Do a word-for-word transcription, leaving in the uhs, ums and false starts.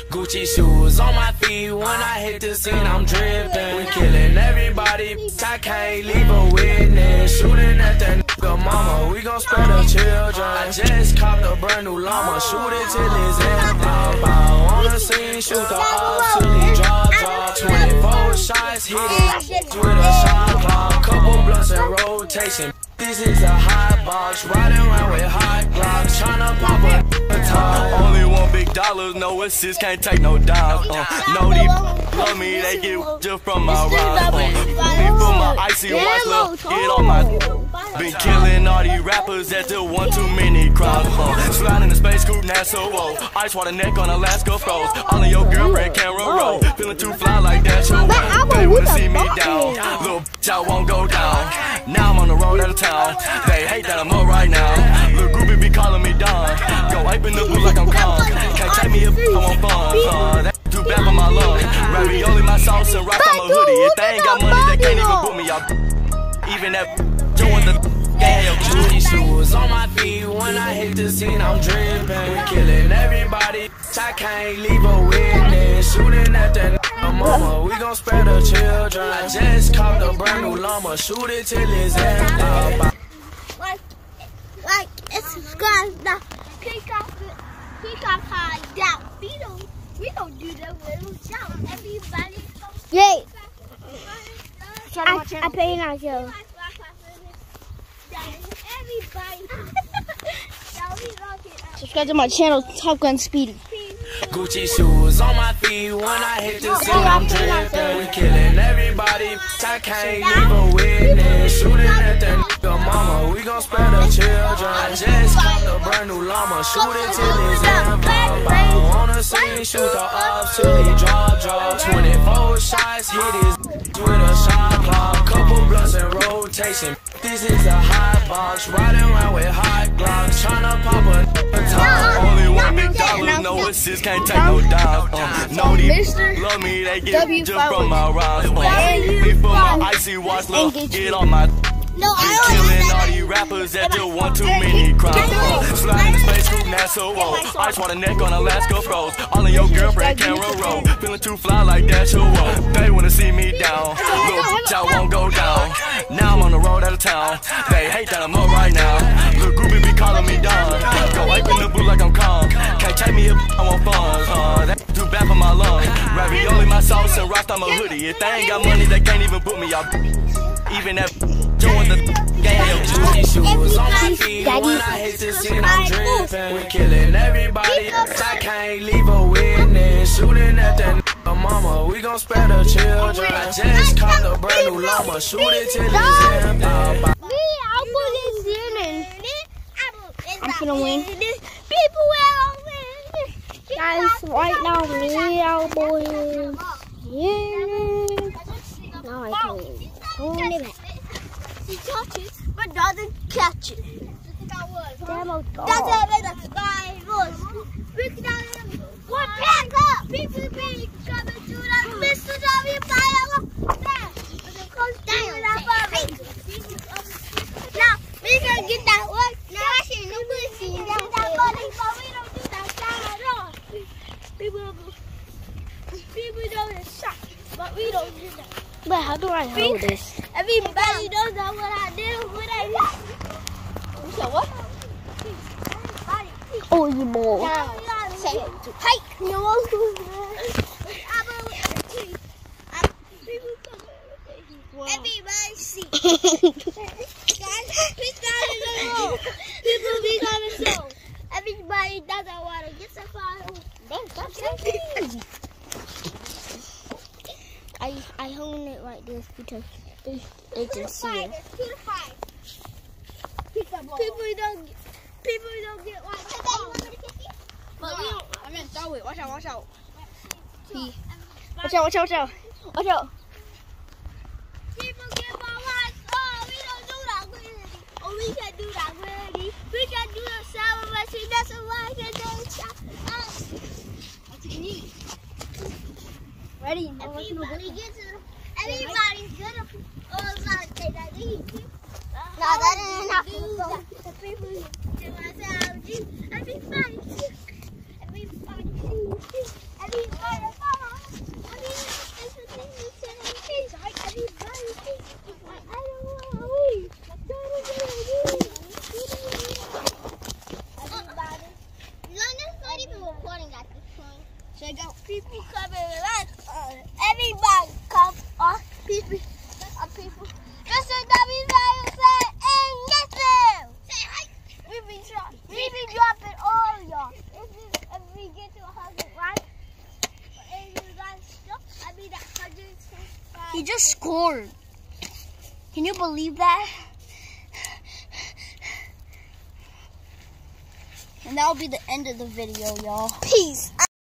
Gucci shoes on my feet, when I hit the scene, I'm dripping. We killing everybody, I can't leave a witness. Shooting at that nigga mama, we gon' spare the children. I just copped a brand new llama, shoot it till it's empty. On the scene, shoot the off till he drop, drop. twenty-four shots, hit it with a shot clock. Couple blunts in rotation. This is a hot box, riding around with hot blocks, tryna pop a top. Only one big dollars, no assists, can't take no dimes. Uh, no, these love me, they get just from my rhymes. Uh, they put my icy watch, look, get on my. Been killing all these rappers at the one too many crowd. Uh, sliding the space coupe, NASA, whoa. Ice water neck on Alaska froze. All of your girlfriend camera roll. Feeling too fly like that, you won't. They wanna see me down. Little bitch, I won't go down. Now I'm on the road out of town. They hate that I'm up right now. Little groupie be calling me Don. Go ape in the blue like I'm Kong. Can't take me if I want fun. Uh, that too bad for my lung. Ravioli, my sauce, and rock on my hoodie. If they ain't got money, they can't even put me up. Even that join the game. Gucci shoes on my feet, when I hit the scene, I'm dripping. We killing everybody, I can't leave a witness. Shooting at that nigga mama, we gon' spare the children. I just copped a brand new llama, shoot it till it's empty. Like, like, it's subscribe now. Click off it. Click off hideout. We don't, we don't do that little shout. Everybody. Yay. I, I pay now, yo. Subscribe to my channel, Top Gun Speedy. Gucci shoes on my feet, when I hit the scene, I'm dripping. We killing everybody, I can't leave a witness. Shooting at that nigga mama, we gon' spare the children. I just copped a brand new llama, shoot it till it's empty. On the scene, shoot the off till he drop, drop. twenty-four shots, hit his with a shot clock. Couple blunts in rotation. This is a hot box, riding around with hot glocks, tryna pop a top. Only one big dollar, no assists, can't take no dimes. Uh, no, these love me, they get just from my rhymes. Uh, they put my icy watch, look, get on my. No, Been killing all these rappers at the one too many crowds. Uh, sliding the space coupe, NASA, whoa. Ice water neck on Alaska froze. All of your girlfriend camera roll. Feeling too fly like that, you won't. They wanna see me down. Little bitch, I won't go down. Now I'm on the road out of town. They hate that I'm up right now. Little groupie be calling me Don. Go ape in the blue like I'm Kong. Can't take me if I want fun. Uh, that too bad for my lung. Ravioli, my sauce, and rock on my hoodie. If they ain't got money, they can't even put me up. Even that join the game. Gucci shoes on my feet, when I hit the scene, I'm dripping. We killing everybody, I can't leave a witness. Shooting at that nigga mama, we gon' spare the children. I just copped a brand new llama, shoot it till it's empty. I'm gonna win. People will win. Guys, right now, me, our boys. Yeah. Now I can win. Hold it back. He touches, but doesn't catch it. Demo dog. That's a five rules. What back up? People be coming to the Mister W fire. Now, we can get that one. Now, I should know we see that money, but we don't do that time at all. People, people don't shot, but we don't do that. But how do I hold this? Everybody knows that what I did, what I did. You said what? Oh, you boy. Say hike. You want to? Everybody see. Guys, please down in the room. People be coming slow. Everybody doesn't want to get some fire. Don't stop saying I I hold it like this because they they can see it. People don't people don't get one. But we don't. I meant throw it. Watch out! Watch out! Watch out! Watch out! Watch out! Watch out! People get my watch. Oh, we don't do that really. Oh, we can do that really. We can do the seven, but she doesn't like it. What you need? Ready? Everybody gets it. Everybody's gonna. Oh, it's not say that. No, that ain't enough. The people do what I say. Everybody, everybody, everybody. hard. Can you believe that? And that'll be the end of the video, y'all. Peace.